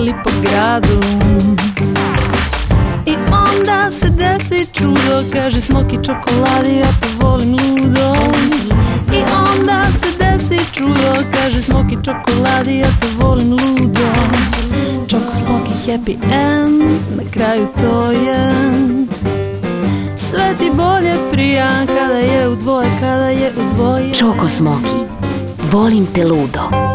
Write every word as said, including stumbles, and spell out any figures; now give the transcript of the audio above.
hodali po gradu. I onda se desi čudo, kaže Smoki čokoladi, ja te volim ludo. I onda se desi čudo, kaže Smoki čokoladi, ja te volim ludo. Čoko Smoki happy end, na kraju to je. Sve ti bolje prija kada je u dvoje, kada je u dvoje. Čoko Smoki, volim te ludo.